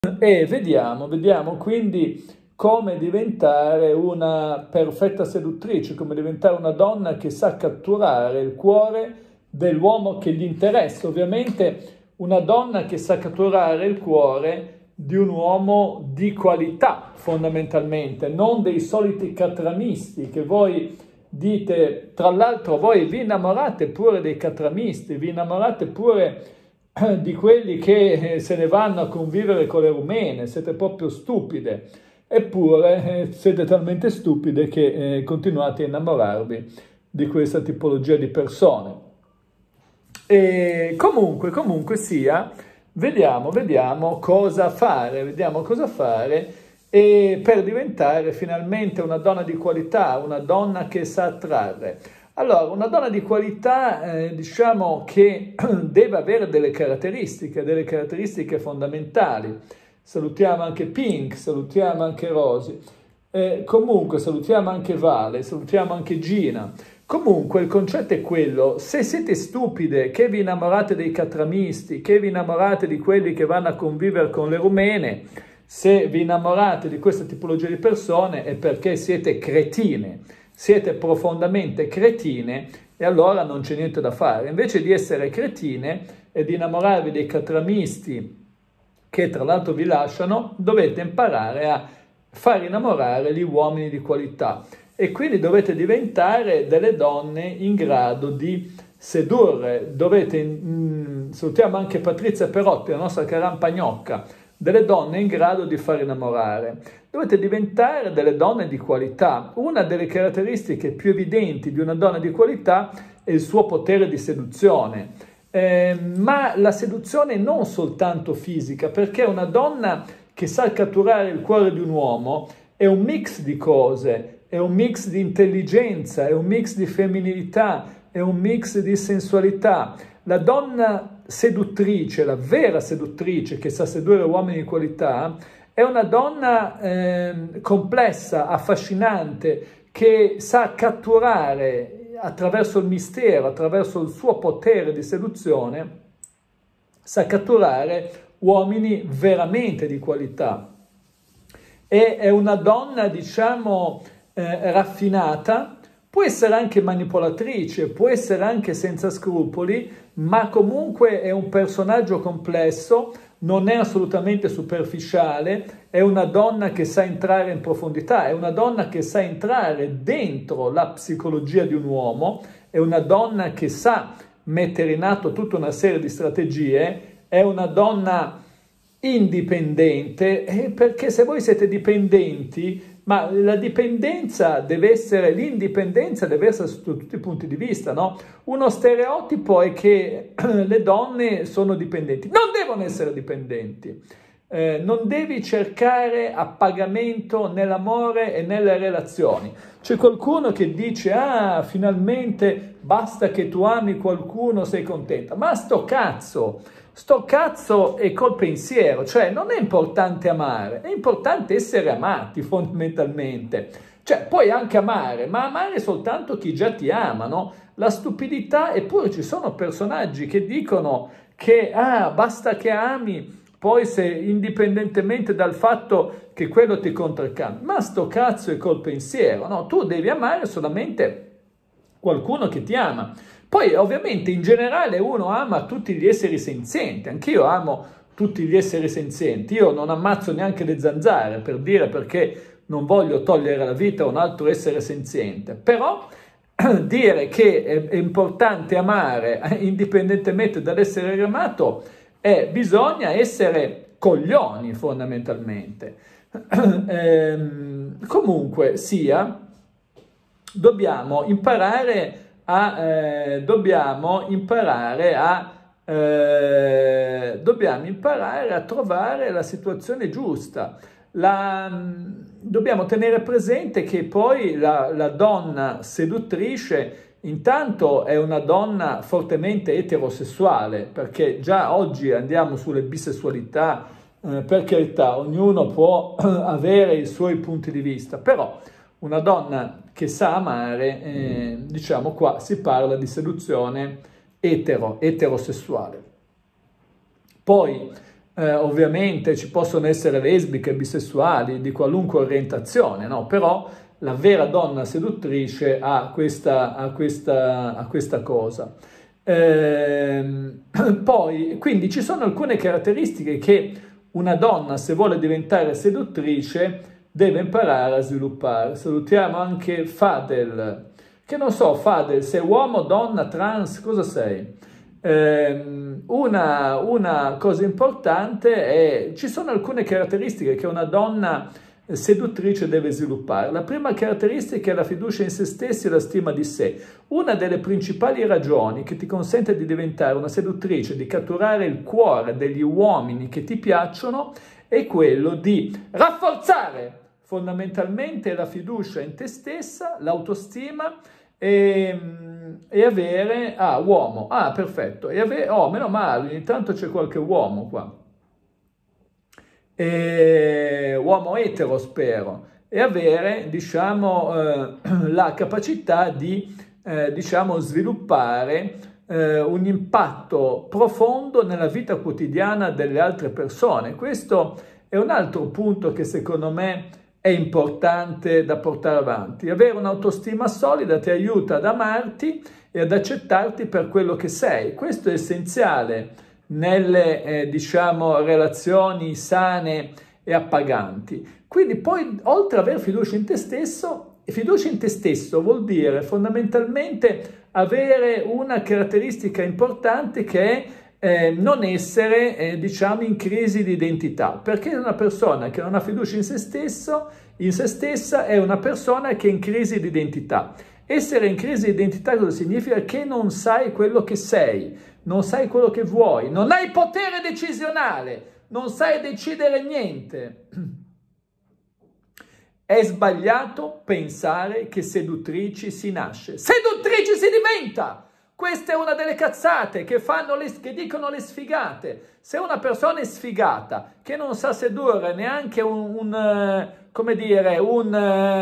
E vediamo quindi come diventare una perfetta seduttrice, come diventare una donna che sa catturare il cuore dell'uomo che gli interessa. Ovviamente una donna che sa catturare il cuore di un uomo di qualità, fondamentalmente, non dei soliti catramisti che voi dite. Tra l'altro voi vi innamorate pure dei catramisti, vi innamorate pure di quelli che se ne vanno a convivere con le rumene. Siete proprio stupide, eppure siete talmente stupide che continuate a innamorarvi di questa tipologia di persone. E comunque sia, vediamo cosa fare, e per diventare finalmente una donna di qualità, una donna che sa attrarre. Allora, una donna di qualità, diciamo che deve avere delle caratteristiche fondamentali. Salutiamo anche Pink, salutiamo anche Rosy, comunque salutiamo anche Vale, salutiamo anche Gina. Comunque il concetto è quello: se siete stupide, che vi innamorate dei catramisti, che vi innamorate di quelli che vanno a convivere con le rumene, se vi innamorate di questa tipologia di persone è perché siete cretine, siete profondamente cretine, e allora non c'è niente da fare. Invece di essere cretine e di innamorarvi dei catramisti che tra l'altro vi lasciano, dovete imparare a far innamorare gli uomini di qualità. E quindi dovete diventare delle donne in grado di sedurre. Salutiamo anche Patrizia Perotti, la nostra carampagnocca, delle donne in grado di far innamorare. Dovete diventare delle donne di qualità. Una delle caratteristiche più evidenti di una donna di qualità è il suo potere di seduzione. Ma la seduzione non soltanto fisica, perché una donna che sa catturare il cuore di un uomo è un mix di cose. È un mix di intelligenza, è un mix di femminilità, è un mix di sensualità. La donna seduttrice, la vera seduttrice che sa sedurre uomini di qualità, è una donna complessa, affascinante, che sa catturare attraverso il mistero, attraverso il suo potere di seduzione, sa catturare uomini veramente di qualità. E è una donna, diciamo, raffinata, può essere anche manipolatrice, può essere anche senza scrupoli, ma comunque è un personaggio complesso, non è assolutamente superficiale, è una donna che sa entrare in profondità, è una donna che sa entrare dentro la psicologia di un uomo, è una donna che sa mettere in atto tutta una serie di strategie, è una donna indipendente, perché se voi siete dipendenti, ma la dipendenza deve essere, l'indipendenza deve essere sotto tutti i punti di vista, no? Uno stereotipo è che le donne sono dipendenti, non devono essere dipendenti, non devi cercare appagamento nell'amore e nelle relazioni. C'è qualcuno che dice, finalmente basta che tu ami qualcuno, sei contenta, ma sto cazzo è col pensiero, cioè non è importante amare, è importante essere amati fondamentalmente. Cioè puoi anche amare, ma amare soltanto chi già ti ama, no? La stupidità, eppure ci sono personaggi che dicono che basta che ami, poi se indipendentemente dal fatto che quello ti contraccambia, ma sto cazzo è col pensiero, no? Tu devi amare solamente qualcuno che ti ama. Poi ovviamente in generale uno ama tutti gli esseri senzienti, anch'io amo tutti gli esseri senzienti, io non ammazzo neanche le zanzare, per dire, perché non voglio togliere la vita a un altro essere senziente, però dire che è importante amare indipendentemente dall'essere amato, bisogna essere coglioni fondamentalmente. Comunque sia, dobbiamo imparare a trovare la situazione giusta. Dobbiamo tenere presente che poi la donna seduttrice intanto è una donna fortemente eterosessuale, perché già oggi andiamo sulle bisessualità, per carità, ognuno può avere i suoi punti di vista, però una donna che sa amare, diciamo qua si parla di seduzione eterosessuale. Poi ovviamente ci possono essere lesbiche, bisessuali, di qualunque orientazione, no? Però la vera donna seduttrice ha questa cosa. Poi, quindi ci sono alcune caratteristiche che una donna, se vuole diventare seduttrice, deve imparare a sviluppare. Salutiamo anche Fadel, che non so, Fadel, sei uomo, donna, trans, cosa sei? Una cosa importante è, ci sono alcune caratteristiche che una donna seduttrice deve sviluppare. La prima caratteristica è la fiducia in se stessi e la stima di sé. Una delle principali ragioni che ti consente di diventare una seduttrice, di catturare il cuore degli uomini che ti piacciono, è quello di rafforzare fondamentalmente la fiducia in te stessa, l'autostima e avere, uomo, perfetto, e avere, meno male, ogni tanto c'è qualche uomo qua. Uomo etero spero, e avere, diciamo, la capacità di, diciamo, sviluppare un impatto profondo nella vita quotidiana delle altre persone. Questo è un altro punto che secondo me è importante da portare avanti. Avere un'autostima solida ti aiuta ad amarti e ad accettarti per quello che sei. Questo è essenziale nelle, diciamo, relazioni sane e appaganti. Quindi poi, oltre ad avere fiducia in te stesso vuol dire fondamentalmente avere una caratteristica importante che è non essere, diciamo, in crisi di identità, perché una persona che non ha fiducia in se stessa è una persona che è in crisi di identità. Essere in crisi di identità cosa significa? Che non sai quello che sei, non sai quello che vuoi, non hai potere decisionale, non sai decidere niente. È sbagliato pensare che seduttrici si nasce. Seduttrici si diventa! Questa è una delle cazzate che dicono le sfigate. Se una persona è sfigata, che non sa sedurre neanche come dire, un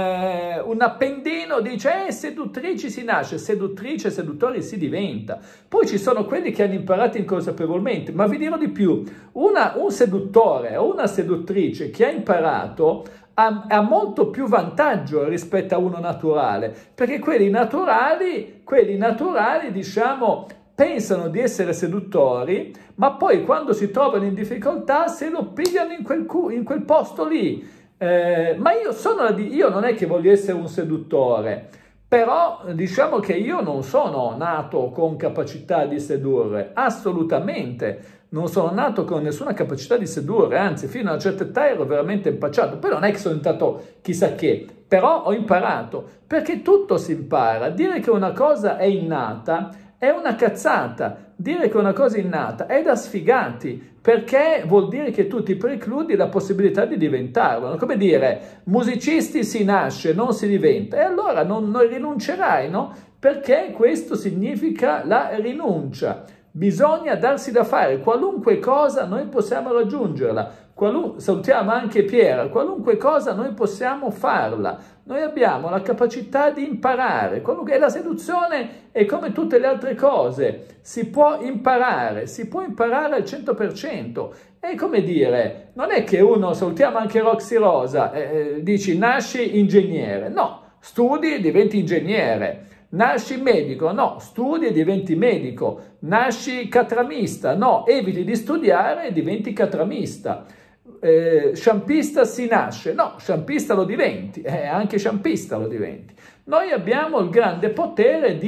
appendino, dice seduttrici si nasce, seduttrice, seduttori si diventa. Poi ci sono quelli che hanno imparato inconsapevolmente, ma vi dirò di più, un seduttore o una seduttrice che ha imparato ha molto più vantaggio rispetto a uno naturale, perché quelli naturali, diciamo, pensano di essere seduttori, ma poi quando si trovano in difficoltà se lo pigliano in quel posto lì. Ma io non è che voglio essere un seduttore, però diciamo che io non sono nato con capacità di sedurre, assolutamente. Non sono nato con nessuna capacità di sedurre, anzi fino a una certa età ero veramente impacciato. Poi non è che sono diventato chissà che, però ho imparato, perché tutto si impara. Dire che una cosa è innata è una cazzata, dire che una cosa è innata è da sfigati, perché vuol dire che tu ti precludi la possibilità di diventarlo. Come dire, musicisti si nasce, non si diventa, e allora non rinuncerai, no? Perché questo significa la rinuncia. Bisogna darsi da fare, qualunque cosa noi possiamo raggiungerla, salutiamo anche Piera, qualunque cosa noi possiamo farla, noi abbiamo la capacità di imparare, e la seduzione è come tutte le altre cose, si può imparare al 100%, è come dire, non è che uno, salutiamo anche Roxy Rosa, dici nasci ingegnere, no, studi e diventi ingegnere. Nasci medico? No, studi e diventi medico. Nasci catramista? No, eviti di studiare e diventi catramista. Sciampista si nasce? No, sciampista lo diventi, anche sciampista lo diventi. Noi abbiamo il grande potere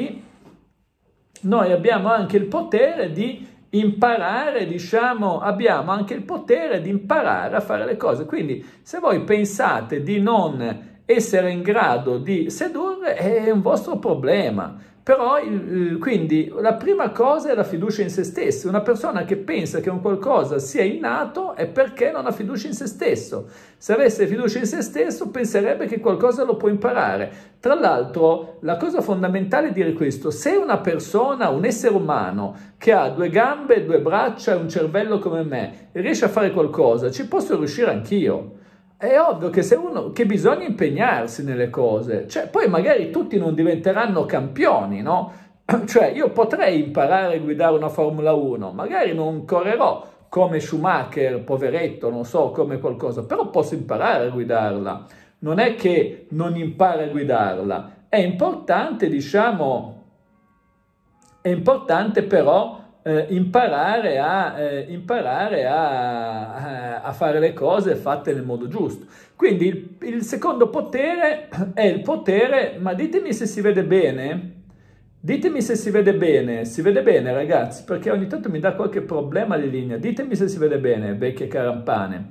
noi abbiamo anche il potere di imparare, diciamo, abbiamo anche il potere di imparare a fare le cose. Quindi se voi pensate di non essere in grado di sedurre è un vostro problema, però quindi la prima cosa è la fiducia in se stessi. Una persona che pensa che un qualcosa sia innato è perché non ha fiducia in se stesso. Se avesse fiducia in se stesso penserebbe che qualcosa lo può imparare. Tra l'altro la cosa fondamentale è dire questo: se una persona, un essere umano che ha 2 gambe, 2 braccia e un cervello come me riesce a fare qualcosa, ci posso riuscire anch'io. È ovvio che bisogna impegnarsi nelle cose, cioè poi magari tutti non diventeranno campioni, no? Cioè io potrei imparare a guidare una Formula 1, magari non correrò, come Schumacher, poveretto, non so, come qualcosa, però posso imparare a guidarla. Non è che non impara a guidarla, è importante, diciamo, è importante però imparare a fare le cose fatte nel modo giusto. Quindi il secondo potere è il potere, ma ditemi se si vede bene. Ditemi se si vede bene ragazzi, perché ogni tanto mi dà qualche problema di linea. Ditemi se si vede bene, vecchie carampane.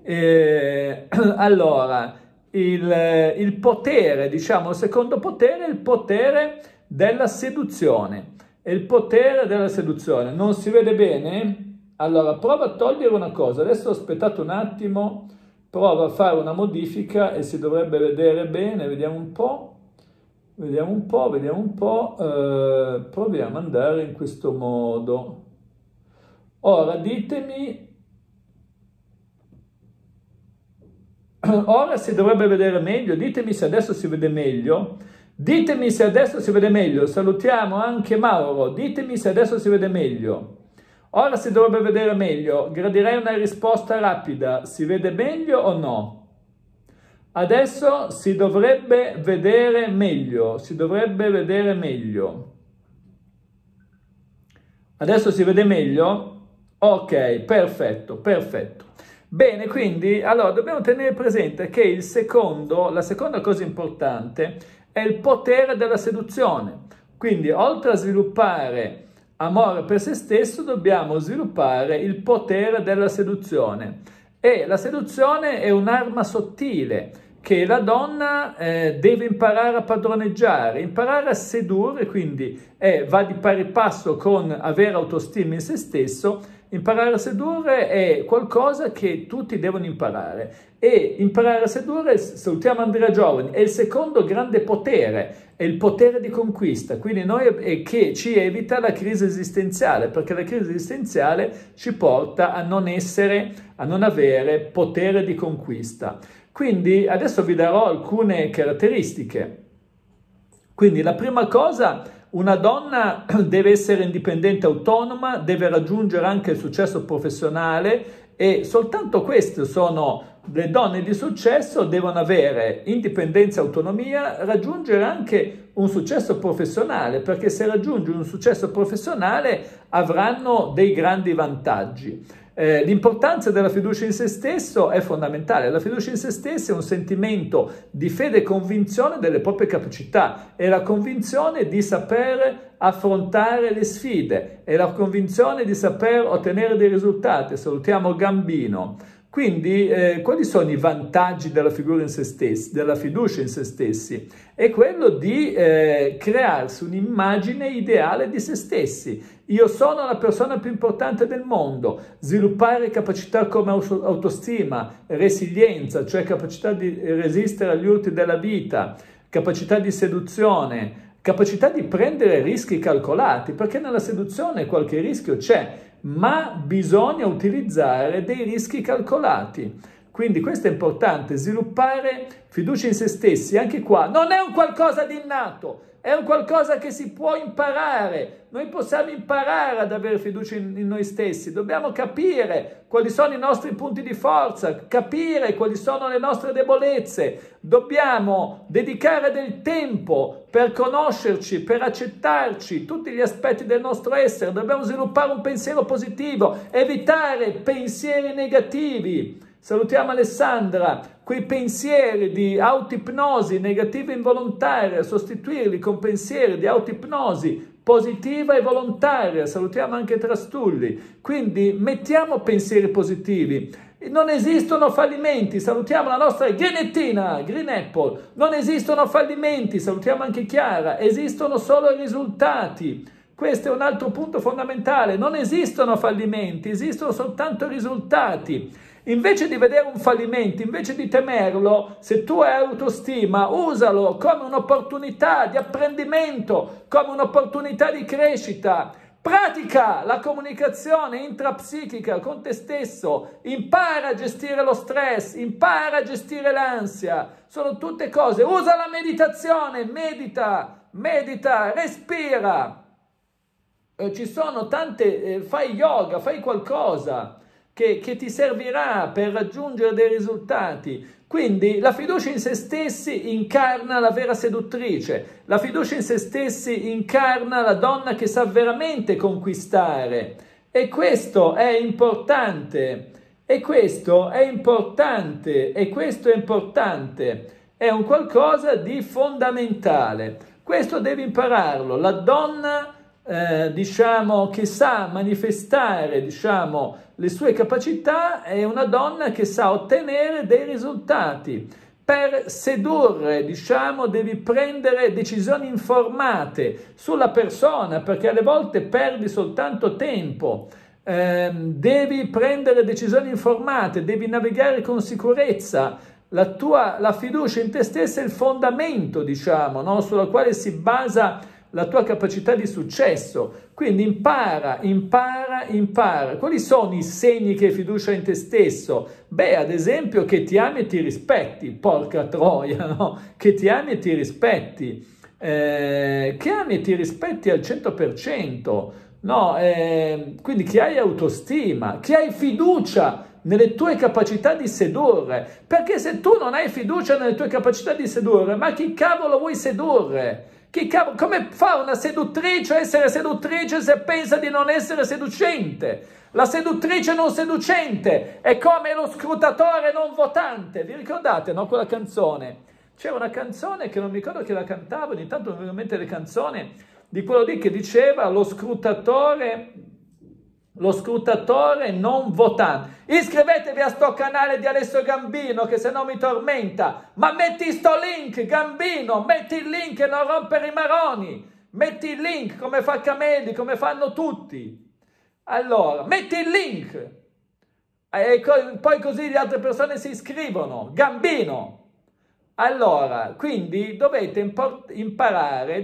Allora, il potere, diciamo, il secondo potere è il potere della seduzione. È il potere della seduzione. Non si vede bene? Allora, prova a togliere una cosa. Adesso aspettate un attimo, provo a fare una modifica e si dovrebbe vedere bene. Vediamo un po'. Proviamo ad andare in questo modo. Ora ditemi. Ora si dovrebbe vedere meglio. Ditemi se adesso si vede meglio. Ditemi se adesso si vede meglio. Salutiamo anche Mauro. Ditemi se adesso si vede meglio. Ora si dovrebbe vedere meglio. Gradirei una risposta rapida. Si vede meglio o no? Adesso si dovrebbe vedere meglio. Si dovrebbe vedere meglio. Adesso si vede meglio? Ok, perfetto, perfetto. Bene, quindi, allora, dobbiamo tenere presente che la seconda cosa importante è il potere della seduzione. Quindi, oltre a sviluppare amore per se stesso, dobbiamo sviluppare il potere della seduzione. E la seduzione è un'arma sottile che la donna deve imparare a padroneggiare, imparare a sedurre, quindi va di pari passo con avere autostima in se stesso. Imparare a sedurre è qualcosa che tutti devono imparare, e imparare a sedurre, salutiamo Andrea Giovani, è il secondo grande potere, è il potere di conquista, quindi che ci evita la crisi esistenziale, perché la crisi esistenziale ci porta a non avere potere di conquista. Quindi adesso vi darò alcune caratteristiche. Quindi la prima cosa: una donna deve essere indipendente e autonoma, deve raggiungere anche il successo professionale, e soltanto queste sono le donne di successo. Devono avere indipendenza e autonomia, raggiungere anche un successo professionale, perché se raggiungono un successo professionale avranno dei grandi vantaggi. L'importanza della fiducia in se stesso è fondamentale. La fiducia in se stessa è un sentimento di fede e convinzione delle proprie capacità, è la convinzione di saper affrontare le sfide, è la convinzione di saper ottenere dei risultati. Salutiamo Gambino. Quindi, quali sono i vantaggi della fiducia in se stessi? È quello di crearsi un'immagine ideale di se stessi. Io sono la persona più importante del mondo. Sviluppare capacità come autostima, resilienza, cioè capacità di resistere agli urti della vita, capacità di seduzione, capacità di prendere rischi calcolati, perché nella seduzione qualche rischio c'è, ma bisogna utilizzare dei rischi calcolati. Quindi questo è importante, sviluppare fiducia in se stessi. Anche qua non è un qualcosa di innato, è un qualcosa che si può imparare. Noi possiamo imparare ad avere fiducia in noi stessi. Dobbiamo capire quali sono i nostri punti di forza, capire quali sono le nostre debolezze. Dobbiamo dedicare del tempo per conoscerci, per accettarci, tutti gli aspetti del nostro essere. Dobbiamo sviluppare un pensiero positivo, evitare pensieri negativi. Salutiamo Alessandra. Quei pensieri di autoipnosi negativa e involontaria, sostituirli con pensieri di autoipnosi positiva e volontaria. Salutiamo anche Trastulli. Quindi mettiamo pensieri positivi. Non esistono fallimenti. Salutiamo la nostra Ghenettina, Green Apple. Non esistono fallimenti. Salutiamo anche Chiara. Esistono solo risultati. Questo è un altro punto fondamentale. Non esistono fallimenti, esistono soltanto risultati. Invece di vedere un fallimento, invece di temerlo, se tu hai autostima, usalo come un'opportunità di apprendimento, come un'opportunità di crescita. Pratica la comunicazione intrapsichica con te stesso, impara a gestire lo stress, impara a gestire l'ansia. Sono tutte cose. Usa la meditazione, medita, respira. Ci sono tante, fai yoga, fai qualcosa. che ti servirà per raggiungere dei risultati. Quindi la fiducia in se stessi incarna la vera seduttrice, la fiducia in se stessi incarna la donna che sa veramente conquistare, e questo è importante, e questo è importante, e questo è importante, è un qualcosa di fondamentale. Questo devi impararlo. La donna diciamo che sa manifestare, diciamo, le sue capacità è una donna che sa ottenere dei risultati. Per sedurre, diciamo, devi prendere decisioni informate sulla persona, perché alle volte perdi soltanto tempo. Devi prendere decisioni informate, devi navigare con sicurezza. La fiducia in te stessa è il fondamento, diciamo, no? Sulla quale si basa la tua capacità di successo. Quindi impara. Quali sono i segni che hai fiducia in te stesso? Beh, ad esempio, che ti ami e ti rispetti, porca troia, no? Che ti ami e ti rispetti, che ami e ti rispetti al 100%, no? Quindi che hai autostima, che hai fiducia nelle tue capacità di sedurre, perché se tu non hai fiducia nelle tue capacità di sedurre, ma chi cavolo vuoi sedurre? Come fa una seduttrice a essere seduttrice se pensa di non essere seducente? La seduttrice non seducente è come lo scrutatore non votante. Vi ricordate, no, quella canzone? C'era una canzone che non mi ricordo chi la cantava, ogni tanto mi viene in mente le canzoni di quello lì che diceva lo scrutatore non votante. Iscrivetevi a sto canale di Alessio Gambino, che se no mi tormenta. Ma metti sto link, Gambino, metti il link e non rompere i maroni. Metti il link come fa Camelli, come fanno tutti. Allora, metti il link e poi così le altre persone si iscrivono. Gambino. Allora, quindi dovete imparare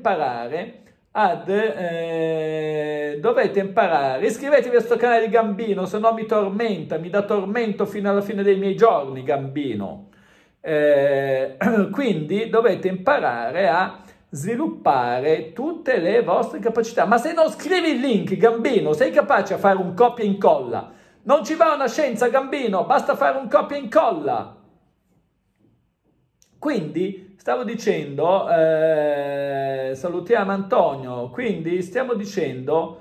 iscrivetevi a questo canale di Gambino, se no mi tormenta, mi dà tormento fino alla fine dei miei giorni, Gambino. Quindi dovete imparare a sviluppare tutte le vostre capacità. Ma se non scrivi il link, Gambino, sei capace a fare un copia e incolla? Non ci va una scienza, Gambino, basta fare un copia e incolla. Quindi stavo dicendo, salutiamo Antonio, quindi stiamo dicendo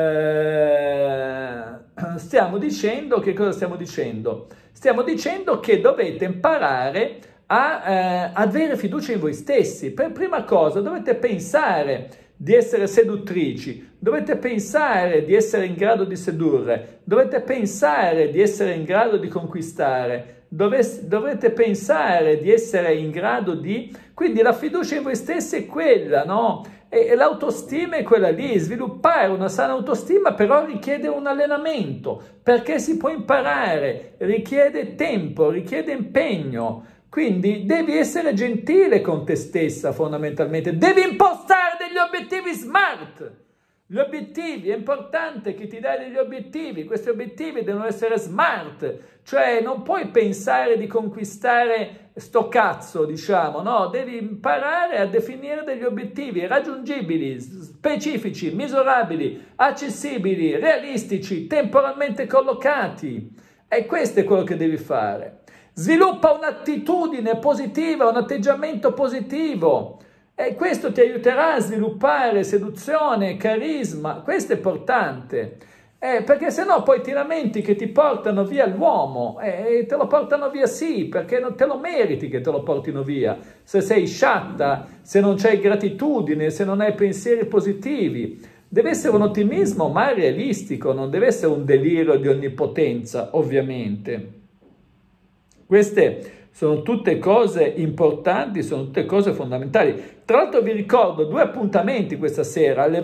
che cosa stiamo dicendo? Stiamo dicendo che dovete imparare a avere fiducia in voi stessi. Per prima cosa dovete pensare di essere seduttrici, dovete pensare di essere in grado di sedurre, dovete pensare di essere in grado di conquistare, dovrete pensare di essere in grado di... Quindi la fiducia in voi stessi è quella, no? E l'autostima è quella lì. Sviluppare una sana autostima però richiede un allenamento, perché si può imparare, richiede tempo, richiede impegno. Quindi devi essere gentile con te stessa fondamentalmente, devi impostare degli obiettivi smart. Gli obiettivi, è importante che ti dai degli obiettivi, questi obiettivi devono essere smart, cioè non puoi pensare di conquistare sto cazzo, diciamo, no, devi imparare a definire degli obiettivi raggiungibili, specifici, misurabili, accessibili, realistici, temporalmente collocati, e questo è quello che devi fare. Sviluppa un'attitudine positiva, un atteggiamento positivo. E questo ti aiuterà a sviluppare seduzione, carisma, questo è importante, perché sennò poi ti lamenti che ti portano via l'uomo, e te lo portano via sì, perché non te lo meriti che te lo portino via, se sei sciatta, se non c'hai gratitudine, se non hai pensieri positivi. Deve essere un ottimismo ma realistico, non deve essere un delirio di onnipotenza, ovviamente. Queste sono tutte cose importanti, sono tutte cose fondamentali. Tra l'altro vi ricordo 2 appuntamenti questa sera, alle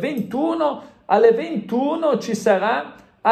21 ci sarà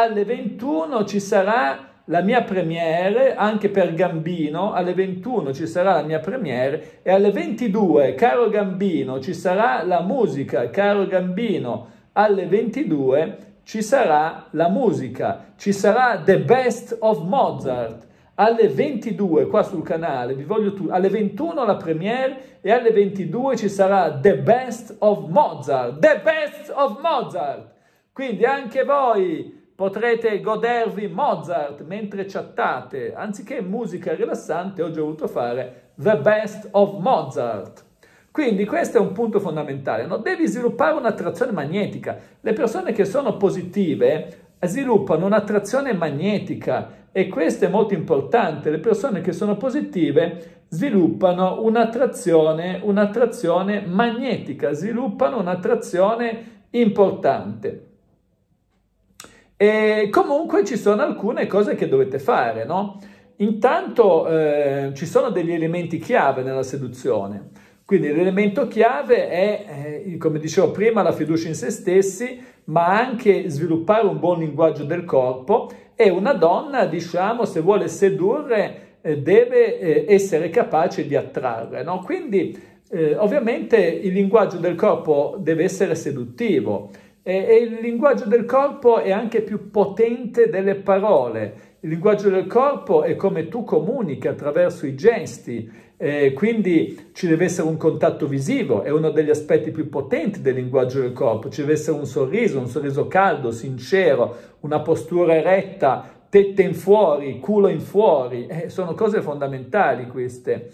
la mia premiere, anche per Gambino, alle 21 ci sarà la mia premiere, e alle 22, caro Gambino, ci sarà la musica, caro Gambino, alle 22 ci sarà la musica, ci sarà The Best of Mozart. Alle 22 qua sul canale, vi voglio alle 21 la premiere e alle 22 ci sarà The Best of Mozart, The Best of Mozart. Quindi anche voi potrete godervi Mozart mentre chattate. Anziché musica rilassante, oggi ho voluto fare The Best of Mozart. Quindi questo è un punto fondamentale, no? Devi sviluppare un'attrazione magnetica. Le persone che sono positive sviluppano un'attrazione magnetica e questo è molto importante. Le persone che sono positive sviluppano un'attrazione magnetica, sviluppano un'attrazione importante. E comunque ci sono alcune cose che dovete fare, no? Intanto ci sono degli elementi chiave nella seduzione. Quindi l'elemento chiave è, come dicevo prima, la fiducia in se stessi, ma anche sviluppare un buon linguaggio del corpo, e una donna, diciamo, se vuole sedurre, deve essere capace di attrarre, no? Quindi ovviamente il linguaggio del corpo deve essere seduttivo e il linguaggio del corpo è anche più potente delle parole. Il linguaggio del corpo è come tu comunichi attraverso i gesti, quindi ci deve essere un contatto visivo, è uno degli aspetti più potenti del linguaggio del corpo. Ci deve essere un sorriso caldo, sincero, una postura eretta, tette in fuori, culo in fuori, sono cose fondamentali queste.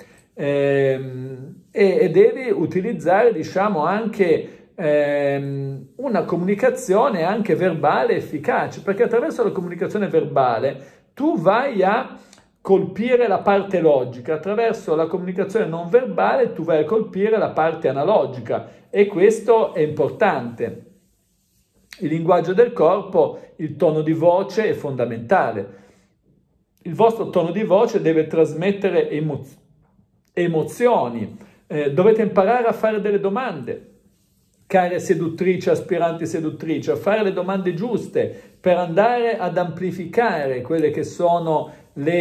E devi utilizzare, diciamo, anche una comunicazione anche verbale efficace, perché attraverso la comunicazione verbale tu vai a colpire la parte logica, attraverso la comunicazione non verbale tu vai a colpire la parte analogica e questo è importante. Il linguaggio del corpo, il tono di voce è fondamentale. Il vostro tono di voce deve trasmettere emozioni, dovete imparare a fare delle domande. Care seduttrici, aspiranti seduttrici, a fare le domande giuste per andare ad amplificare quelle che sono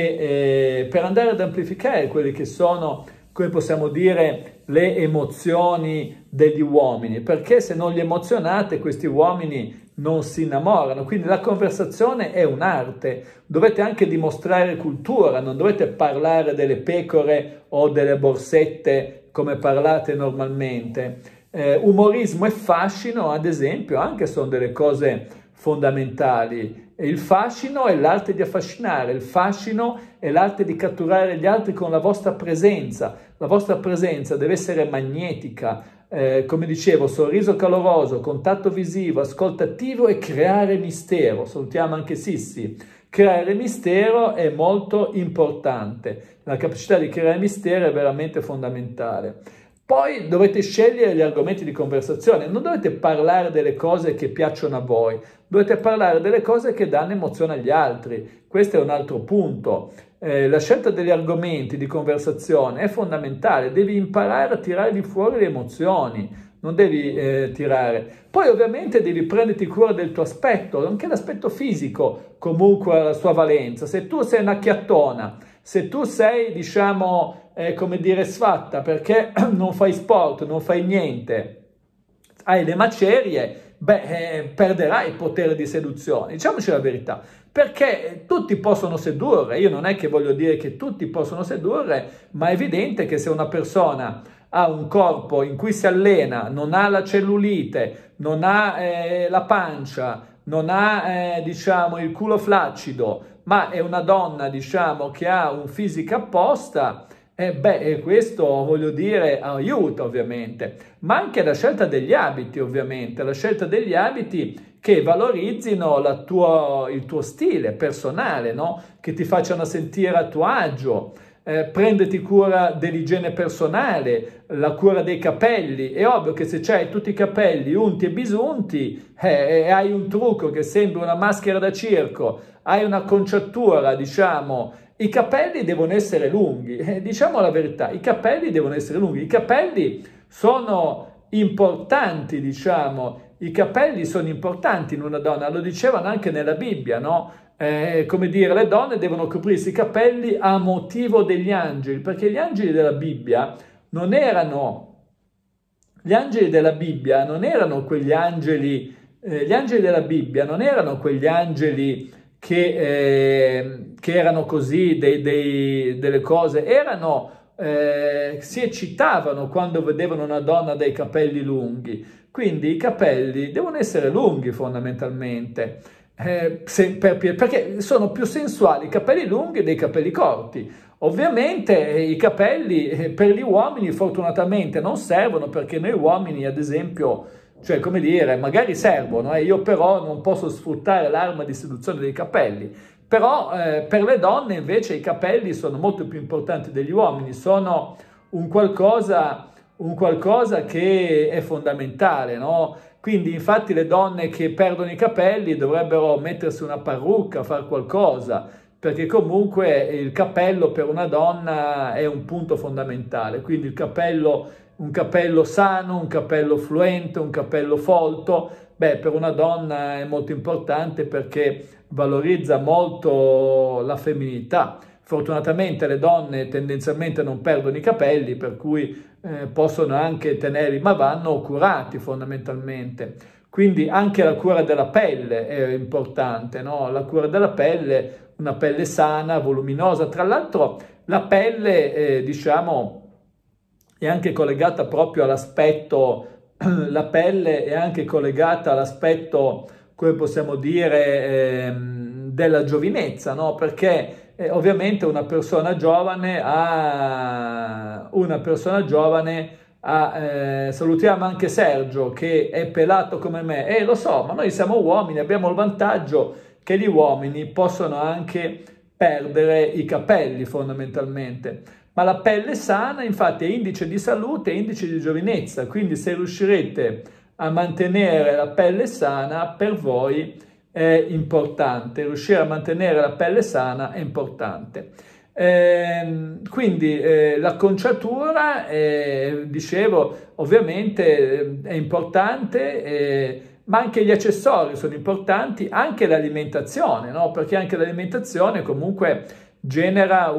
come possiamo dire, le emozioni degli uomini, perché se non li emozionate questi uomini non si innamorano. Quindi la conversazione è un'arte, dovete anche dimostrare cultura, non dovete parlare delle pecore o delle borsette come parlate normalmente. Umorismo e fascino, ad esempio, anche sono delle cose fondamentali. Il fascino è l'arte di affascinare, il fascino è l'arte di catturare gli altri con la vostra presenza. La vostra presenza deve essere magnetica, come dicevo, sorriso caloroso, contatto visivo, ascoltativo e creare mistero. Salutiamo anche Sissi. Creare mistero è molto importante, la capacità di creare mistero è veramente fondamentale. Poi dovete scegliere gli argomenti di conversazione, non dovete parlare delle cose che piacciono a voi, dovete parlare delle cose che danno emozione agli altri. Questo è un altro punto. La scelta degli argomenti di conversazione è fondamentale, devi imparare a tirare fuori le emozioni, non devi tirare. Poi ovviamente devi prenderti cura del tuo aspetto, anche l'aspetto fisico comunque ha la sua valenza. Se tu sei una chiattona, se tu sei, diciamo, come dire, sfatta perché non fai sport, non fai niente, hai le macerie, perderai il potere di seduzione. Diciamoci la verità, perché tutti possono sedurre. Io non è che voglio dire che tutti possono sedurre, ma è evidente che se una persona ha un corpo in cui si allena, non ha la cellulite, non ha la pancia, non ha diciamo il culo flaccido, ma è una donna, diciamo, che ha un fisico apposta, questo, voglio dire, aiuta ovviamente, ma anche la scelta degli abiti, ovviamente, la scelta degli abiti che valorizzino il tuo stile personale, no? Che ti facciano sentire a tuo agio. Prenditi cura dell'igiene personale, la cura dei capelli. È ovvio che se hai tutti i capelli unti e bisunti e hai un trucco che sembra una maschera da circo, hai un'acconciatura, diciamo, i capelli devono essere lunghi, diciamo la verità, i capelli devono essere lunghi, i capelli sono importanti, diciamo, i capelli sono importanti in una donna, lo dicevano anche nella Bibbia, no? Come dire, le donne devono coprirsi i capelli a motivo degli angeli, perché gli angeli della Bibbia non erano quegli angeli, gli angeli della Bibbia non erano quegli angeli che erano così, delle cose, si eccitavano quando vedevano una donna dai capelli lunghi, quindi i capelli devono essere lunghi fondamentalmente. perché sono più sensuali i capelli lunghi dei capelli corti. Ovviamente i capelli per gli uomini fortunatamente non servono, perché noi uomini, ad esempio, cioè come dire, magari servono, io però non posso sfruttare l'arma di seduzione dei capelli, però per le donne invece i capelli sono molto più importanti degli uomini, sono un qualcosa che è fondamentale, no? Quindi infatti le donne che perdono i capelli dovrebbero mettersi una parrucca, fare qualcosa, perché comunque il capello per una donna è un punto fondamentale. Quindi un capello sano, un capello fluente, un capello folto, per una donna è molto importante, perché valorizza molto la femminilità. Fortunatamente le donne tendenzialmente non perdono i capelli, per cui possono anche tenerli, ma vanno curati fondamentalmente. Quindi anche la cura della pelle è importante, no? La cura della pelle, una pelle sana, voluminosa. Tra l'altro la pelle, diciamo, è anche collegata proprio all'aspetto, la pelle è anche collegata all'aspetto, come possiamo dire, della giovinezza, no? Perché ovviamente una persona giovane salutiamo anche Sergio che è pelato come me, lo so, ma noi siamo uomini, abbiamo il vantaggio che gli uomini possono anche perdere i capelli fondamentalmente, ma la pelle sana infatti è indice di salute, è indice di giovinezza, quindi se riuscirete a mantenere la pelle sana, per voi è importante, riuscire a mantenere la pelle sana è importante. Quindi l'acconciatura, dicevo, ovviamente è importante, ma anche gli accessori sono importanti, anche l'alimentazione, no? Perché anche l'alimentazione comunque genera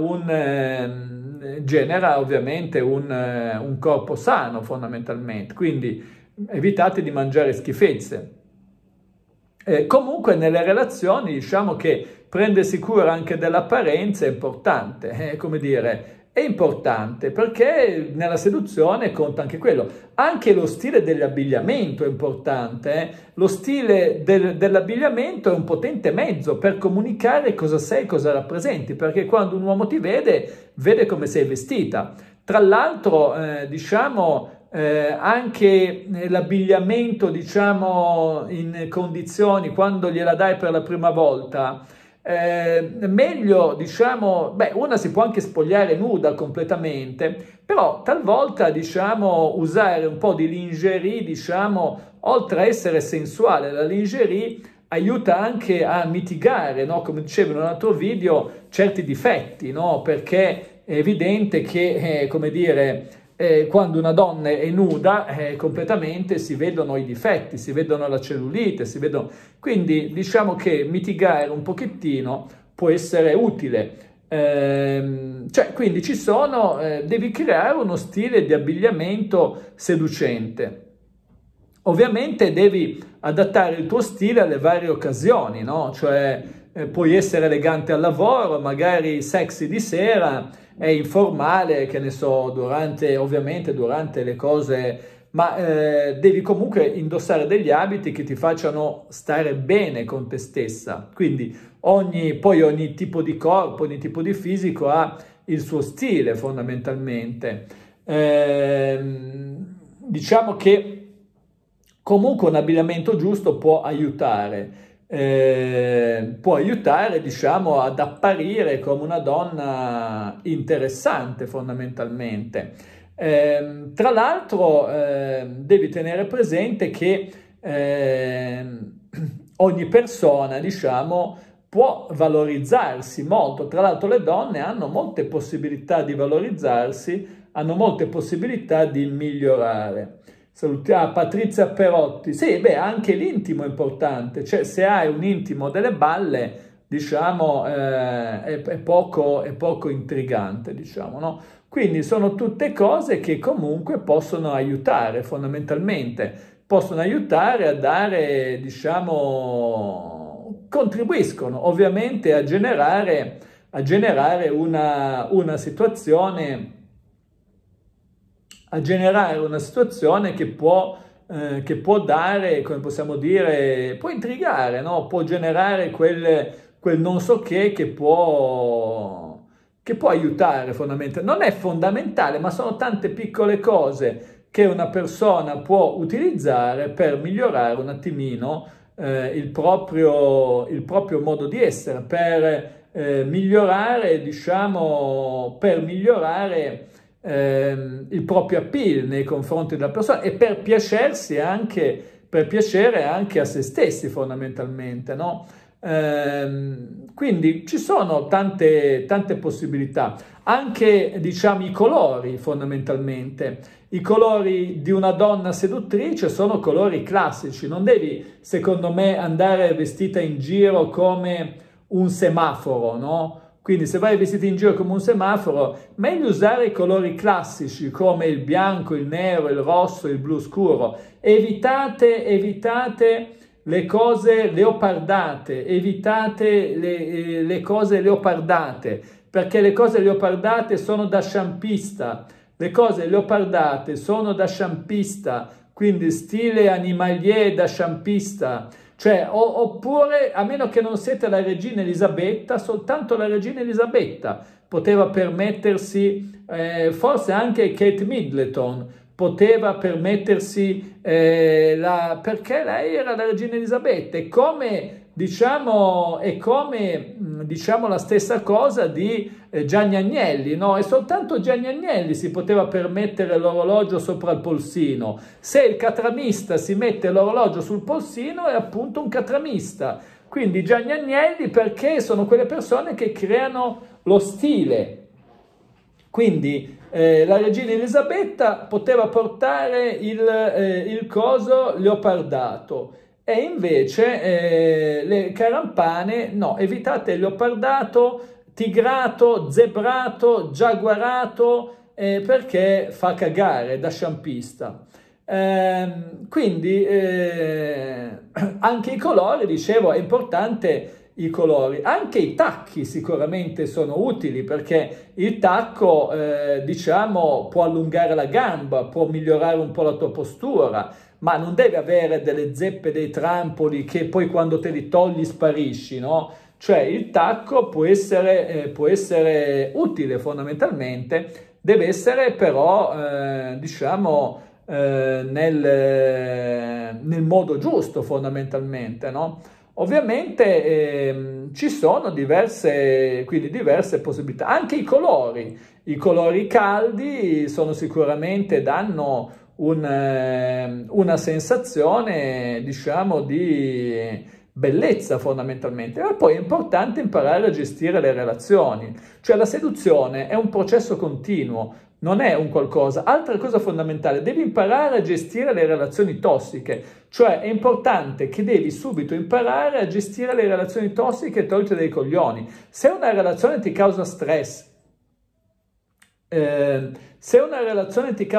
ovviamente un corpo sano fondamentalmente, quindi evitate di mangiare schifezze. Comunque nelle relazioni diciamo che prendersi cura anche dell'apparenza è importante, come dire, è importante perché nella seduzione conta anche quello. Anche lo stile dell'abbigliamento è importante, Lo stile dell'abbigliamento è un potente mezzo per comunicare cosa sei, cosa rappresenti, perché quando un uomo ti vede come sei vestita. Tra l'altro, anche l'abbigliamento, diciamo, in condizioni, quando gliela dai per la prima volta, meglio, diciamo, una si può anche spogliare nuda completamente, però talvolta, diciamo, usare un po' di lingerie, diciamo, oltre a essere sensuale, la lingerie aiuta anche a mitigare, no? Come dicevo in un altro video, certi difetti, no? Perché è evidente che, come dire, quando una donna è nuda, completamente si vedono i difetti, si vedono la cellulite, quindi diciamo che mitigare un pochettino può essere utile. Quindi devi creare uno stile di abbigliamento seducente. Ovviamente devi adattare il tuo stile alle varie occasioni, no? Cioè puoi essere elegante al lavoro, magari sexy di sera, è informale, che ne so, durante le cose, ma devi comunque indossare degli abiti che ti facciano stare bene con te stessa. Quindi ogni tipo di corpo, ogni tipo di fisico ha il suo stile fondamentalmente. Diciamo che comunque un abbigliamento giusto può aiutare, diciamo, ad apparire come una donna interessante fondamentalmente. Tra l'altro devi tenere presente che ogni persona, diciamo, può valorizzarsi molto. Tra l'altro le donne hanno molte possibilità di valorizzarsi, hanno molte possibilità di migliorare. Salutiamo Patrizia Perotti. Sì, anche l'intimo è importante, cioè se hai un intimo delle balle, diciamo, è poco intrigante, diciamo, no? Quindi sono tutte cose che comunque possono aiutare, fondamentalmente, possono aiutare a dare, diciamo, contribuiscono ovviamente a generare una situazione che può che può dare, come possiamo dire, può intrigare, no? Può generare quel non so che può aiutare fondamentalmente. Non è fondamentale, ma sono tante piccole cose che una persona può utilizzare per migliorare un attimino il proprio modo di essere, per migliorare, diciamo, il proprio appeal nei confronti della persona e per piacere anche a se stessi fondamentalmente, no? Quindi ci sono tante possibilità, anche diciamo i colori fondamentalmente. I colori di una donna seduttrice sono colori classici, non devi secondo me andare vestita in giro come un semaforo, no? Quindi se vai vestiti in giro come un semaforo, meglio usare i colori classici come il bianco, il nero, il rosso, il blu scuro. Evitate le cose leopardate, evitate le cose leopardate, perché le cose leopardate sono da sciampista, le cose leopardate sono da sciampista, quindi stile animalier da sciampista, cioè oppure, a meno che non siete la regina Elisabetta, soltanto la regina Elisabetta poteva permettersi, forse anche Kate Middleton, poteva permettersi, perché lei era la regina Elisabetta, è come la stessa cosa di Gianni Agnelli, no? E soltanto Gianni Agnelli si poteva permettere l'orologio sopra il polsino. Se il catramista si mette l'orologio sul polsino è appunto un catramista. Quindi Gianni Agnelli, perché sono quelle persone che creano lo stile. Quindi la regina Elisabetta poteva portare il coso leopardato e invece le carampane no, evitate il leopardato, tigrato, zebrato, giaguarato perché fa cagare da sciampista. Quindi anche i colori, dicevo, è importante. I colori, anche i tacchi sicuramente sono utili perché il tacco diciamo può allungare la gamba, può migliorare un po' la tua postura, ma non deve avere delle zeppe, dei trampoli che poi quando te li togli sparisci, no? Cioè il tacco può essere utile fondamentalmente, deve essere però diciamo nel modo giusto fondamentalmente, no? Ovviamente ci sono diverse possibilità, anche i colori caldi sono sicuramente danno una sensazione, diciamo, di bellezza fondamentalmente, ma poi è importante imparare a gestire le relazioni, cioè la seduzione è un processo continuo, non è un qualcosa. Altra cosa fondamentale, devi imparare a gestire le relazioni tossiche, cioè è importante che devi subito imparare a gestire le relazioni tossiche e toglierti dei coglioni. Se una relazione ti causa stress, se una relazione ti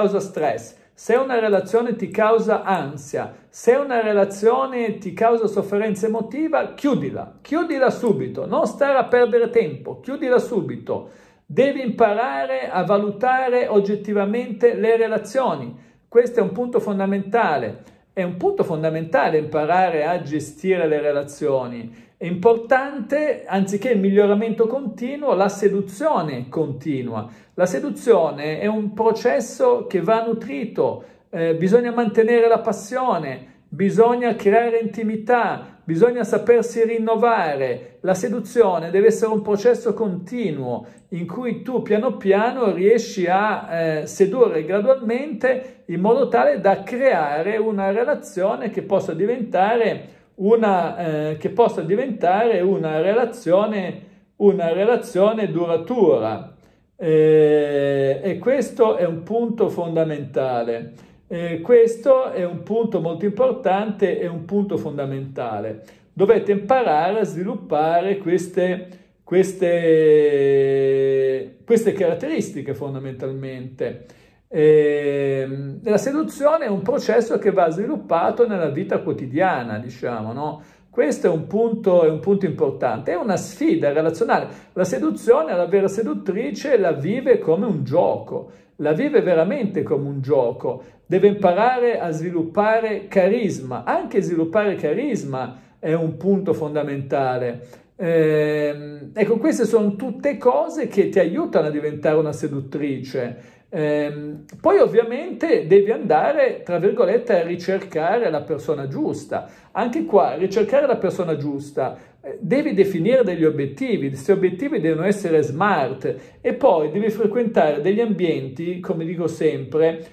causa ansia, se una relazione ti causa sofferenza emotiva, chiudila subito, non stare a perdere tempo, chiudila subito. Devi imparare a valutare oggettivamente le relazioni. Questo è un punto fondamentale. È un punto fondamentale imparare a gestire le relazioni. È importante, anziché il miglioramento continuo, la seduzione continua. La seduzione è un processo che va nutrito. Bisogna mantenere la passione, bisogna creare intimità, bisogna sapersi rinnovare. La seduzione deve essere un processo continuo in cui tu piano piano riesci a sedurre gradualmente in modo tale da creare una relazione che possa diventare una relazione duratura. E questo è un punto fondamentale. Questo è un punto molto importante e un punto fondamentale. Dovete imparare a sviluppare queste caratteristiche fondamentalmente. La seduzione è un processo che va sviluppato nella vita quotidiana, diciamo, no? Questo è un punto importante, è una sfida relazionale. La seduzione, la vera seduttrice la vive come un gioco, la vive veramente come un gioco, deve imparare a sviluppare carisma, anche sviluppare carisma è un punto fondamentale. Ecco, queste sono tutte cose che ti aiutano a diventare una seduttrice. Poi ovviamente devi andare, tra virgolette, a ricercare la persona giusta. Anche qua, ricercare la persona giusta, devi definire degli obiettivi, questi obiettivi devono essere smart e poi devi frequentare degli ambienti, come dico sempre,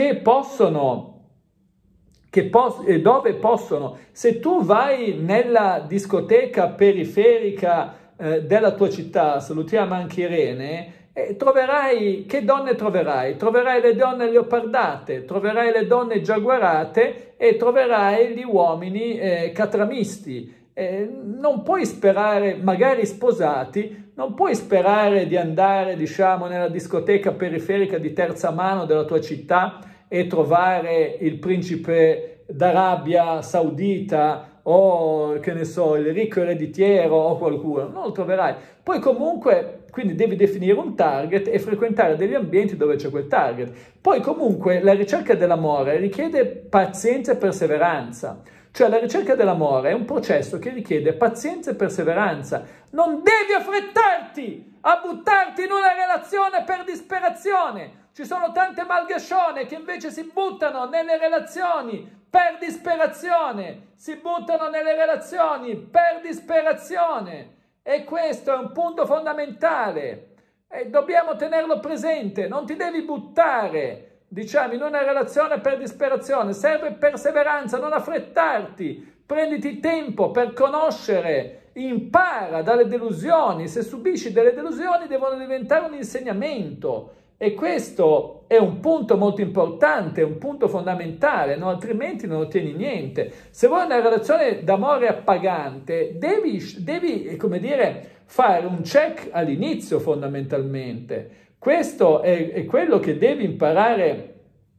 dove possono, se tu vai nella discoteca periferica della tua città, salutiamo anche Irene, troverai, che donne troverai? Troverai le donne leopardate, troverai le donne giaguarate e troverai gli uomini catramisti. Non puoi sperare, magari sposati, non puoi sperare di andare, diciamo, nella discoteca periferica di terza mano della tua città e trovare il principe d'Arabia Saudita o, che ne so, il ricco ereditiero o qualcuno, non lo troverai. Poi comunque, quindi devi definire un target e frequentare degli ambienti dove c'è quel target. Poi comunque la ricerca dell'amore richiede pazienza e perseveranza. Cioè la ricerca dell'amore è un processo che richiede pazienza e perseveranza. Non devi affrettarti a buttarti in una relazione per disperazione. Ci sono tante malgascione che invece si buttano nelle relazioni per disperazione. Si buttano nelle relazioni per disperazione. E questo è un punto fondamentale. E dobbiamo tenerlo presente. Non ti devi buttare, diciamo, in una relazione per disperazione. Serve perseveranza, non affrettarti. Prenditi tempo per conoscere, impara dalle delusioni. Se subisci delle delusioni devono diventare un insegnamento. E questo è un punto molto importante, un punto fondamentale, no? Altrimenti non ottieni niente. Se vuoi una relazione d'amore appagante, devi, come dire, fare un check all'inizio fondamentalmente. Questo è quello che devi imparare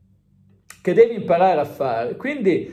a fare. Quindi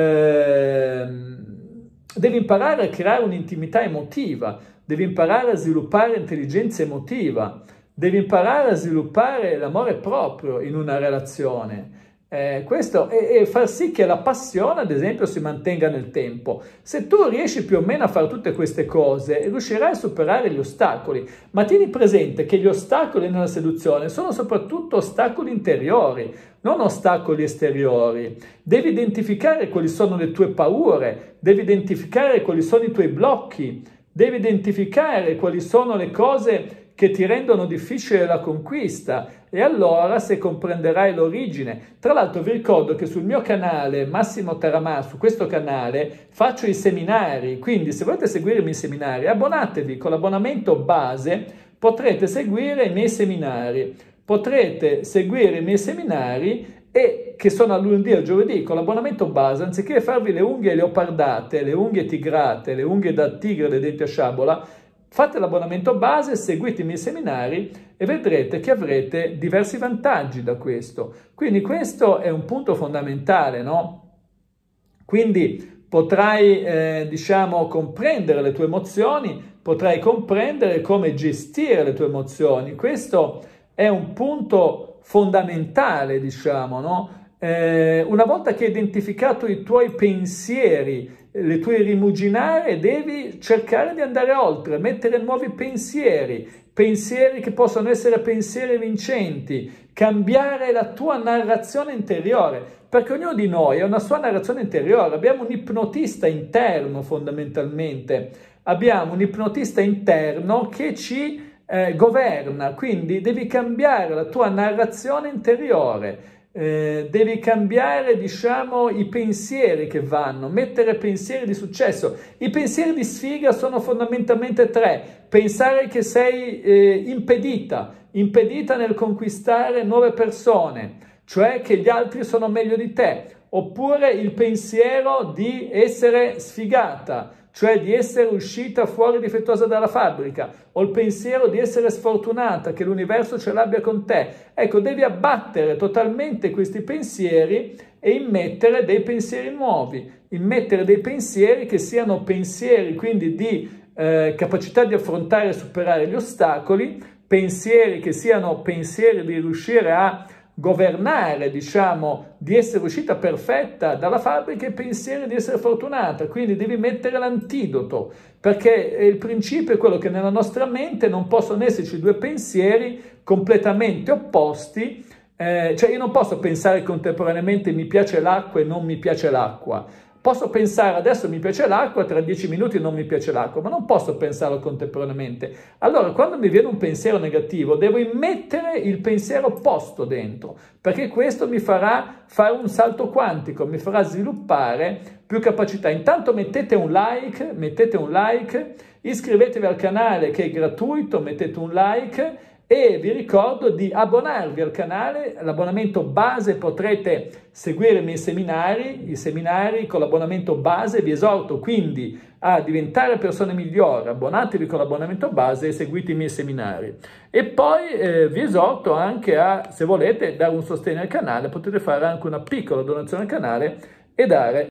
devi imparare a creare un'intimità emotiva, devi imparare a sviluppare intelligenza emotiva. Devi imparare a sviluppare l'amore proprio in una relazione. Questo e far sì che la passione, ad esempio, si mantenga nel tempo. Se tu riesci più o meno a fare tutte queste cose, riuscirai a superare gli ostacoli. Ma tieni presente che gli ostacoli nella seduzione sono soprattutto ostacoli interiori, non ostacoli esteriori. Devi identificare quali sono le tue paure, devi identificare quali sono i tuoi blocchi, devi identificare quali sono le cose che ti rendono difficile la conquista, e allora se comprenderai l'origine. Tra l'altro vi ricordo che sul mio canale Massimo Taramà, su questo canale, faccio i seminari, quindi se volete seguirmi i seminari, abbonatevi. Con l'abbonamento base potrete seguire i miei seminari, e che sono a lunedì e al giovedì. Con l'abbonamento base, anziché farvi le unghie leopardate, le unghie tigrate, le unghie da tigre dei denti a sciabola, fate l'abbonamento base, seguite i miei seminari e vedrete che avrete diversi vantaggi da questo. Quindi questo è un punto fondamentale, no? Quindi potrai, diciamo, comprendere le tue emozioni, potrai comprendere come gestire le tue emozioni. Questo è un punto fondamentale, diciamo, no? Una volta che hai identificato i tuoi pensieri, le tue rimuginare, devi cercare di andare oltre, mettere nuovi pensieri che possono essere pensieri vincenti, cambiare la tua narrazione interiore, perché ognuno di noi ha una sua narrazione interiore. Abbiamo un ipnotista interno fondamentalmente, abbiamo un ipnotista interno che ci governa, quindi devi cambiare la tua narrazione interiore. Devi cambiare, diciamo, i pensieri che vanno, mettere pensieri di successo. I pensieri di sfiga sono fondamentalmente tre: pensare che sei impedita nel conquistare nuove persone, cioè che gli altri sono meglio di te, oppure il pensiero di essere sfigata, cioè di essere uscita fuori difettosa dalla fabbrica, o il pensiero di essere sfortunata, che l'universo ce l'abbia con te. Ecco, devi abbattere totalmente questi pensieri e immettere dei pensieri nuovi, immettere dei pensieri che siano pensieri quindi di capacità di affrontare e superare gli ostacoli, pensieri che siano pensieri di riuscire a governare, diciamo, di essere uscita perfetta dalla fabbrica e pensieri di essere fortunata. Quindi devi mettere l'antidoto, perché il principio è quello che nella nostra mente non possono esserci due pensieri completamente opposti. Cioè io non posso pensare contemporaneamente mi piace l'acqua e non mi piace l'acqua. Posso pensare adesso mi piace l'acqua, tra 10 minuti non mi piace l'acqua, ma non posso pensarlo contemporaneamente. Allora, quando mi viene un pensiero negativo, devo immettere il pensiero opposto dentro, perché questo mi farà fare un salto quantico, mi farà sviluppare più capacità. Intanto mettete un like, iscrivetevi al canale che è gratuito, mettete un like. E vi ricordo di abbonarvi al canale, l'abbonamento base, potrete seguire i seminari con l'abbonamento base, vi esorto quindi a diventare persone migliori, abbonatevi con l'abbonamento base e seguite i miei seminari. E poi vi esorto anche a, se volete, dare un sostegno al canale, potete fare anche una piccola donazione al canale e dare